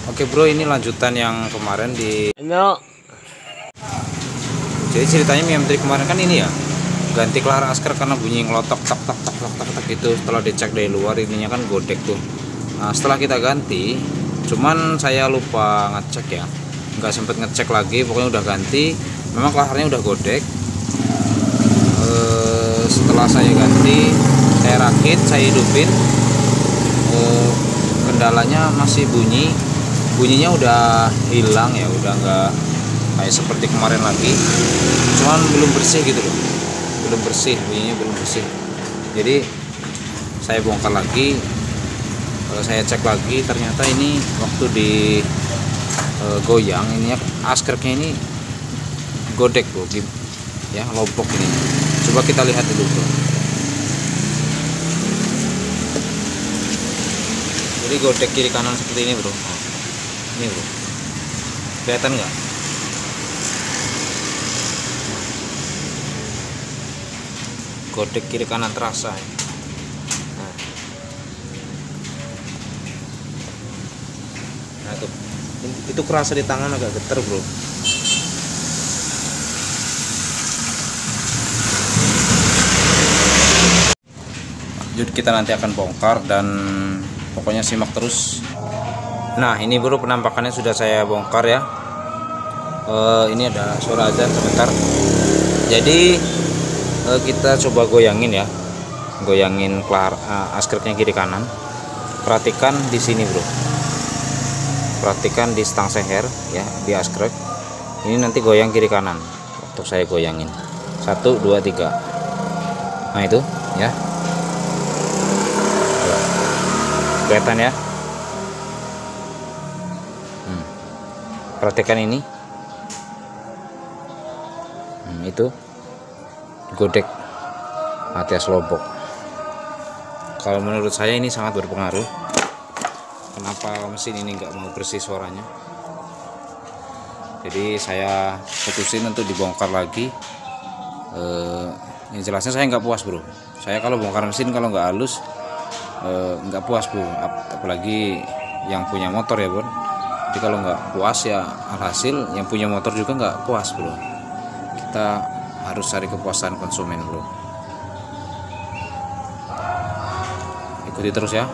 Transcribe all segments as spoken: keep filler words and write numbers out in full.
Oke bro, ini lanjutan yang kemarin di. No. Jadi ceritanya Mi M tiga kemarin kan ini ya, ganti kelar asker karena bunyi ngelotok tak tak tak tak tak tak itu. Setelah dicek dari luar ininya kan godek tuh. Nah, setelah kita ganti, cuman saya lupa ngecek ya, nggak sempet ngecek lagi. Pokoknya udah ganti, memang kelarnya udah godek. E, setelah saya ganti, saya rakit, saya hidupin. E, kendalanya masih bunyi, bunyinya udah hilang ya, udah nggak kayak seperti kemarin lagi, cuman belum bersih gitu loh, belum bersih, bunyinya belum bersih. Jadi saya bongkar lagi, kalau saya cek lagi ternyata ini waktu di e, goyang ininya askernya ini godek bro, ya lobok ini. Coba kita lihat dulu bro. Jadi godek kiri kanan seperti ini bro. Ini bro, kelihatan nggak? Godek kiri kanan terasa ya. Nah, nah itu, itu kerasa di tangan, agak getar bro. Lanjut, kita nanti akan bongkar dan pokoknya simak terus. Nah ini bro, penampakannya sudah saya bongkar ya. E, ini ada suara azan sebentar. Jadi kita coba goyangin ya, goyangin kelar uh, askernya kiri kanan. Perhatikan di sini bro, perhatikan di stang seher ya, di askrek ini nanti goyang kiri kanan. Untuk saya goyangin satu dua tiga, nah itu ya, kelihatan ya. hmm. Perhatikan ini, hmm, itu godek alias lobok. Kalau menurut saya ini sangat berpengaruh. Kenapa mesin ini nggak mau bersih suaranya? Jadi saya putusin untuk dibongkar lagi. Eh, yang jelasnya saya nggak puas bro. Saya kalau bongkar mesin kalau nggak halus eh, nggak puas bro. Apalagi yang punya motor ya bro. Jadi kalau nggak puas ya alhasil yang punya motor juga nggak puas bro. Kita harus cari kepuasan konsumen bro. Ikuti terus ya.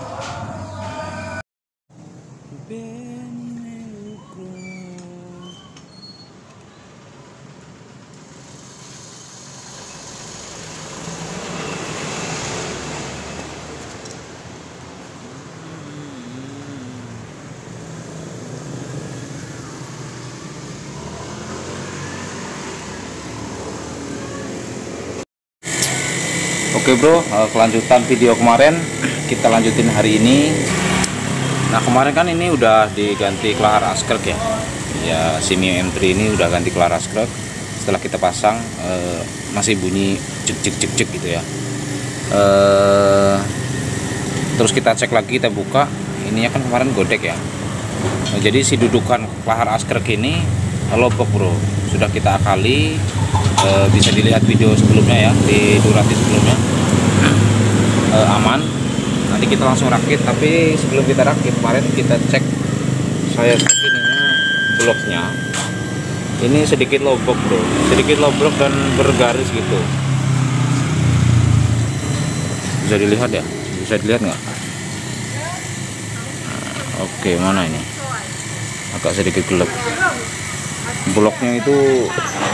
Oke bro, kelanjutan video kemarin kita lanjutin hari ini. Nah kemarin kan ini udah diganti kelar askrek ya, ya si Mi M tiga ini udah ganti kelar askrek. Setelah kita pasang eh, masih bunyi cek cek cek cek gitu ya. Eh, terus kita cek lagi, kita buka, ininya kan kemarin godek ya. Nah, jadi si dudukan kelar askrek ini lobok bro, sudah kita akali. E, bisa dilihat video sebelumnya ya, di durasi sebelumnya. E, aman. Nanti kita langsung rakit, tapi sebelum kita rakit kemarin kita cek, saya cek ininya bloknya ini sedikit lobok bro, sedikit lobok dan bergaris gitu. Bisa dilihat ya, bisa dilihat nggak? Nah, oke, mana ini agak sedikit gelap. Bloknya itu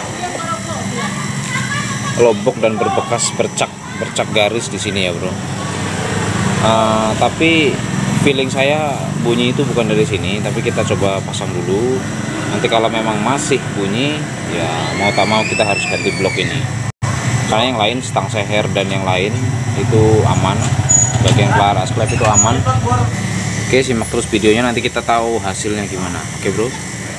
lobok dan berbekas bercak bercak garis di sini ya bro. Uh, tapi feeling saya bunyi itu bukan dari sini, tapi kita coba pasang dulu. Nanti kalau memang masih bunyi ya mau tak mau kita harus ganti blok ini, karena yang lain stang seher dan yang lain itu aman, bagian kelar asklep itu aman. Oke, simak terus videonya, nanti kita tahu hasilnya gimana. Oke bro.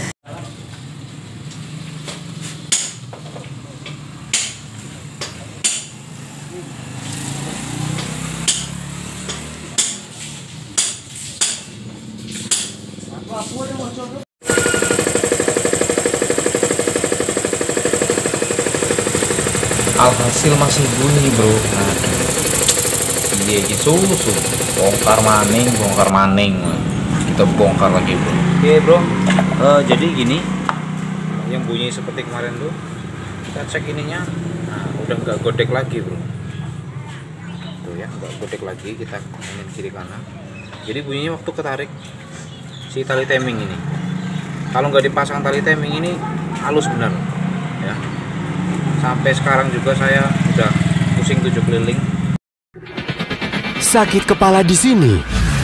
Alhasil masih bunyi bro. Nah, iya susu bongkar maning bongkar maning gitu kita bongkar lagi bro. Oke bro, uh, jadi gini, yang bunyi seperti kemarin tuh kita cek ininya, nah udah nggak godek lagi bro. Tuh ya, nggak godek lagi, kita mainin kiri kanan. Jadi bunyinya waktu ketarik si tali timing ini. Kalau nggak dipasang tali timing ini halus benar ya. Sampai sekarang juga saya udah pusing tujuh keliling. Sakit kepala di sini.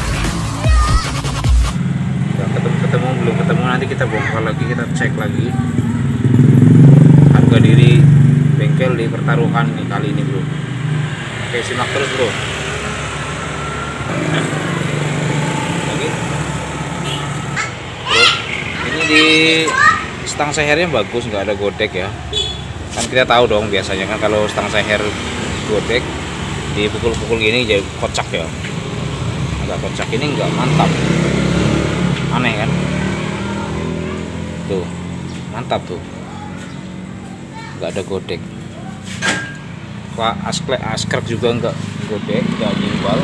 Udah ketemu-ketemu, belum ketemu, nanti kita bongkar lagi, kita cek lagi. Harga diri bengkel di pertaruhan nih kali ini bro. Oke, simak terus bro. Lagi bro, ini di stang sehernya bagus, nggak ada godek ya. Kan kita tahu dong biasanya kan kalau stang seher godek dipukul-pukul gini jadi kocak ya, agak kocak. Ini nggak, mantap, aneh kan tuh, mantap tuh, nggak ada godek. Pak askrek askrek juga nggak godek, nggak gimbal.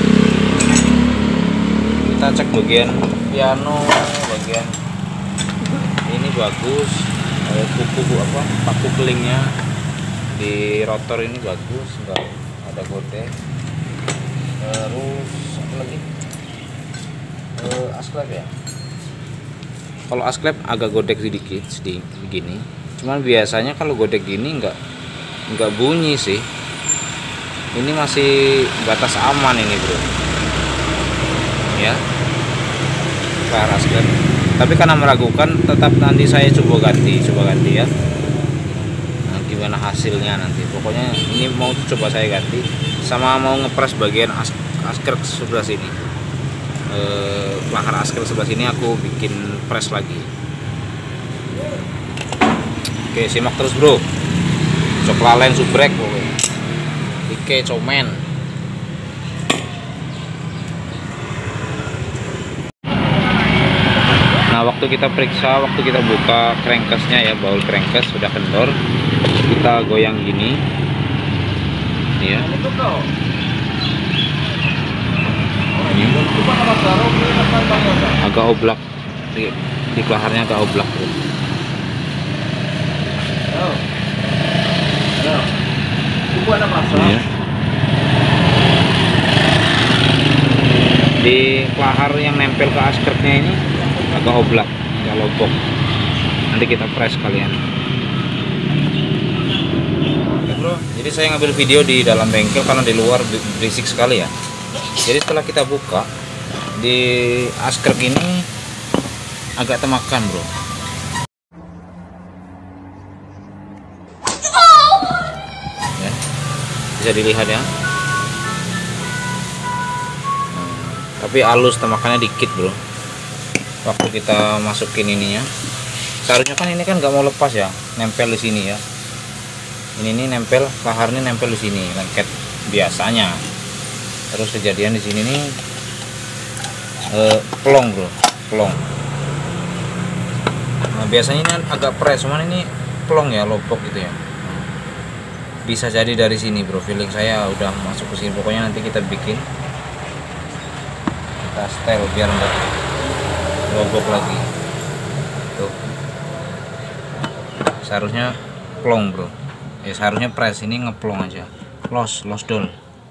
Kita cek bagian piano, bagian ini bagus, kuku apa paku kelingnya di rotor ini bagus, nggak ada godek. Terus apa lagi, uh, asklep ya. Kalau asklep agak godek sedikit sedikit begini, cuman biasanya kalau godek gini nggak nggak bunyi sih. Ini masih batas aman ini bro ya, layar asklep. Tapi karena meragukan, tetap nanti saya coba ganti coba ganti ya. Gimana hasilnya nanti, pokoknya ini mau coba saya ganti, sama mau ngepres bagian as asker sebelah sini, e, lahar asker sebelah sini aku bikin press lagi. Oke, simak terus bro. Coklalen subrek pokoknya Ike comen. Nah waktu kita periksa, waktu kita buka crankcase-nya ya, baul crankcase sudah kendor. Kita goyang gini ya, ini agak oblak, di, di kelaharnya agak oblak bro. Ya. Di kelahar yang nempel ke askretnya ini agak oblak, agak lobok. Nanti kita press kalian. Bro, jadi saya ngambil video di dalam bengkel karena di luar berisik sekali ya. Jadi setelah kita buka, di askrek ini agak temakan bro ya, bisa dilihat ya. Nah, tapi halus, temakannya dikit bro. Waktu kita masukin ininya, seharusnya kan ini kan nggak mau lepas ya, nempel di sini ya. Ini nih nempel, laharnya nempel di sini, lengket biasanya. Terus kejadian di sini nih eh, pelong bro, pelong. Nah biasanya ini agak press, cuman ini pelong ya, lobok gitu ya. Bisa jadi dari sini bro, feeling saya udah masuk ke sini. Pokoknya nanti kita bikin, kita setel biar enggak lobok lagi. Tuh, seharusnya pelong bro. Ya seharusnya press, ini ngeplong aja, los los dol.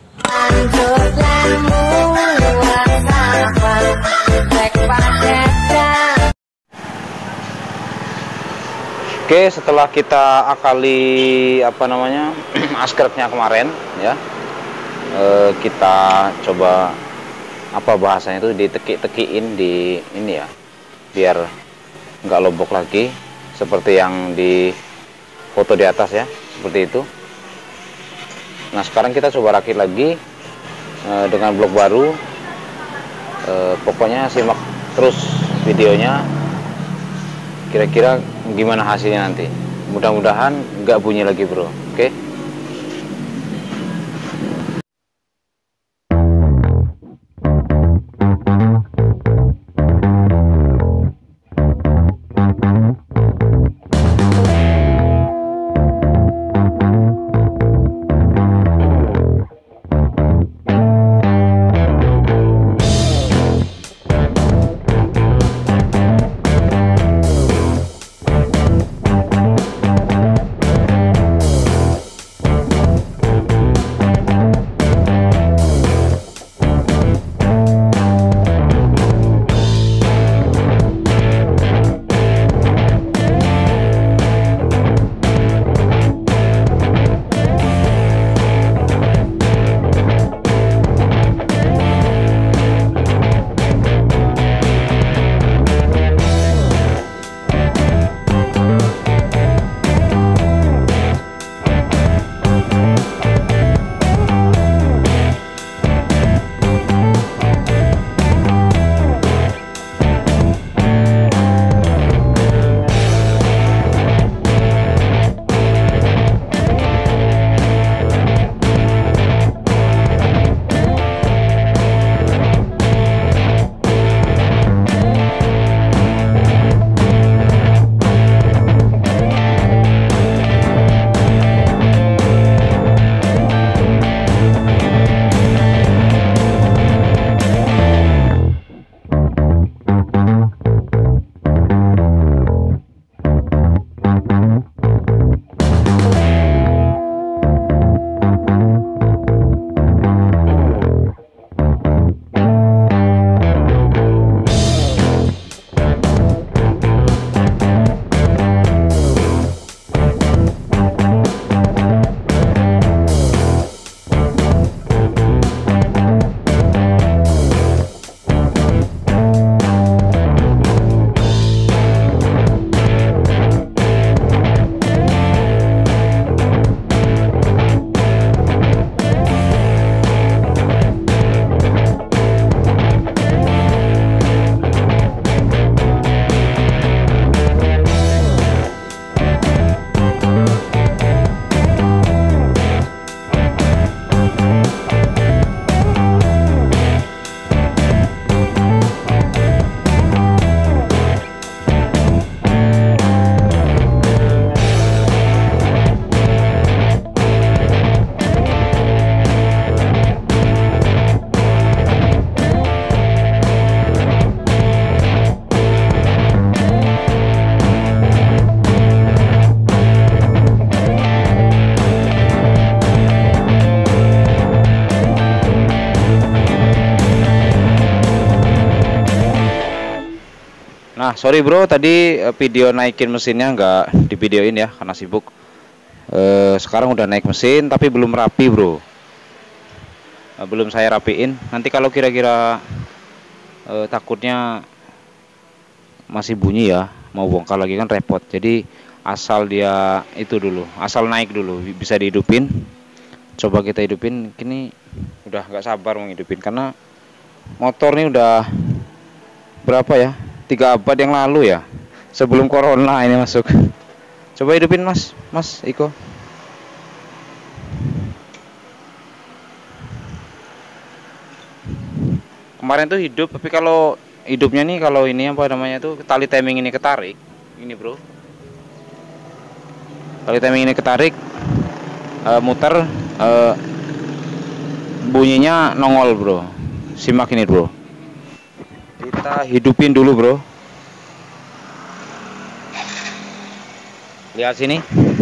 Oke, setelah kita akali apa namanya askretnya kemarin ya, e, kita coba apa bahasanya itu, ditekik-tekiin di ini ya, biar nggak lobok lagi seperti yang di foto di atas ya, seperti itu. Nah sekarang kita coba rakit lagi e, dengan blok baru. E, pokoknya simak terus videonya, kira-kira gimana hasilnya nanti. Mudah-mudahan nggak bunyi lagi bro. Oke. Nah sorry bro, tadi video naikin mesinnya nggak di videoin ya karena sibuk. eh, Sekarang udah naik mesin tapi belum rapi bro. Eh, belum saya rapiin. Nanti kalau kira-kira eh, takutnya masih bunyi ya, mau bongkar lagi kan repot. Jadi asal dia itu dulu, asal naik dulu bisa dihidupin. Coba kita hidupin. Kini udah nggak sabar mau hidupin karena motor ini udah berapa ya, tiga abad yang lalu ya, sebelum corona ini masuk. Coba hidupin mas mas Iko. Kemarin tuh hidup, tapi kalau hidupnya nih, kalau ini apa namanya tuh, tali timing ini ketarik ini bro, tali timing ini ketarik, uh, muter, uh, bunyinya nongol bro. Simak ini bro, kita hidupin dulu bro. Lihat sini,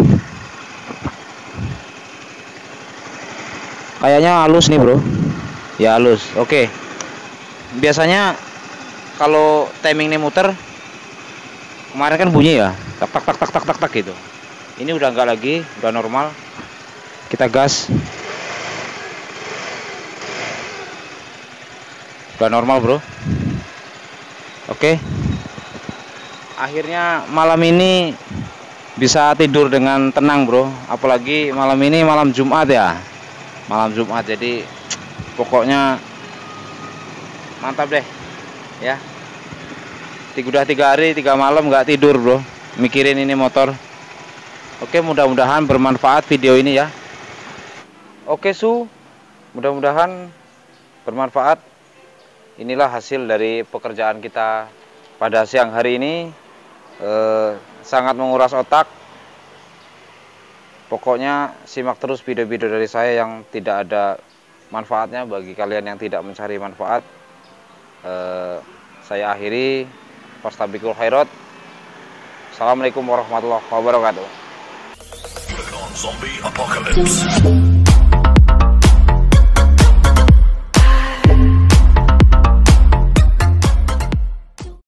kayaknya halus nih bro, ya halus. Oke, biasanya kalau timing ini muter, kemarin kan bunyi ya, tak tak tak tak tak tak tak gitu. Ini udah enggak lagi, udah normal. Kita gas, udah normal bro. Oke, akhirnya malam ini bisa tidur dengan tenang bro. Apalagi malam ini malam Jumat ya, malam Jumat, jadi pokoknya mantap deh ya. Udah tiga hari tiga malam nggak tidur bro, mikirin ini motor. Oke, mudah-mudahan bermanfaat video ini ya. Oke su, mudah-mudahan bermanfaat. Inilah hasil dari pekerjaan kita pada siang hari ini. eh, Sangat menguras otak. Pokoknya simak terus video-video dari saya yang tidak ada manfaatnya bagi kalian yang tidak mencari manfaat. eh, Saya akhiri. Fastabikul khairat. Assalamualaikum warahmatullahi wabarakatuh. Zombie apocalypse.